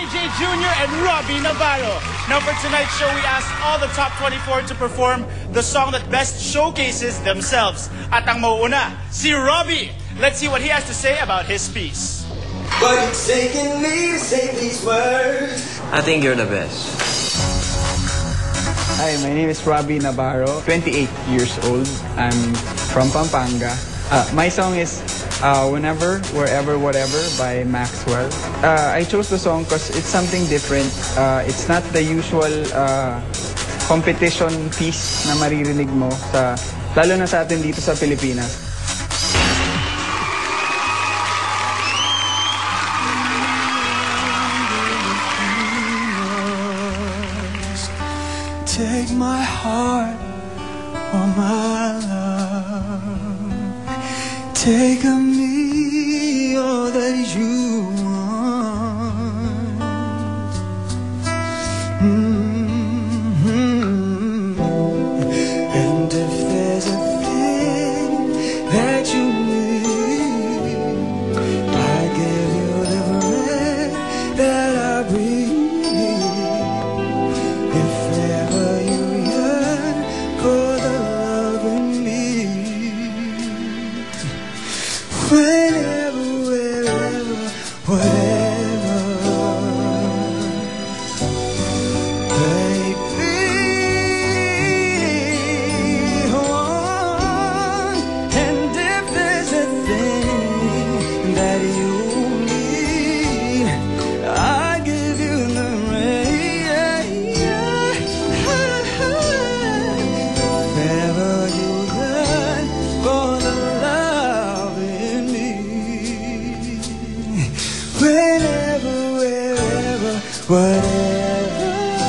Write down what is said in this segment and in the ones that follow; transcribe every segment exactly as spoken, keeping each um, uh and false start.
Ronnie J Junior and Robbie Navarro. Now for tonight's show, we asked all the top twenty-four to perform the song that best showcases themselves. At ang mauuna, si Robbie. Let's see what he has to say about his piece. But it's taking me to say these words. I think you're the best. Hi, my name is Robbie Navarro, twenty-eight years old. I'm from Pampanga. Uh, my song is uh, Whenever, Wherever, Whatever by Maxwell. Uh, I chose the song because it's something different. Uh, it's not the usual uh, competition piece na maririnig mo, sa, lalo na sa atin dito sa Pilipinas. Take my heart, oh my love. Take of me all that you want. Mm-hmm. And if there's a thing that you need, I give you the breath that I breathe. Whenever, wherever, whatever, baby, oh, and if there's a thing that you need, I give you the rain. Wherever you yearn for the love in whenever, wherever, whatever.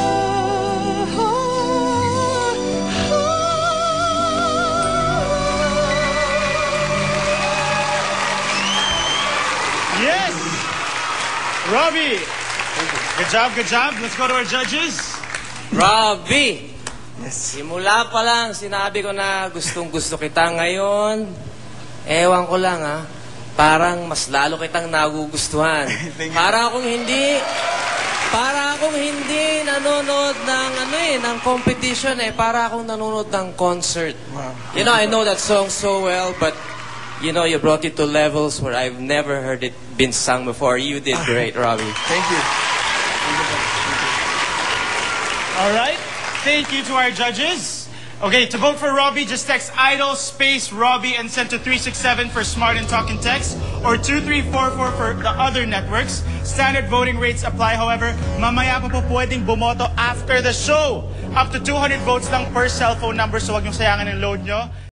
Yes! Robbie! Good job, good job. Let's go to our judges. Robbie! Yes. Simula pa lang, sinabi ko na gustong gusto kita ngayon. Ewan ko lang ha. Parang mas lalo kitang nagugustuhan. Para akong hindi, para akong hindi nanonood ng ano eh, ng competition eh. Para akong nanonood ng concert. Wow. You know, I know that song so well, but you know, you brought it to levels where I've never heard it been sung before. You did great, Robbie. Thank you. All right. Thank you to our judges. Okay, to vote for Robbie, just text IDOL space Robbie and send to three six seven for Smart and Talking Text or two three four four for the other networks. Standard voting rates apply, however. Mamaya pa po pwedeng bumoto after the show. Up to two hundred votes lang per cellphone number, so wag niyong sayangan ng load nyo.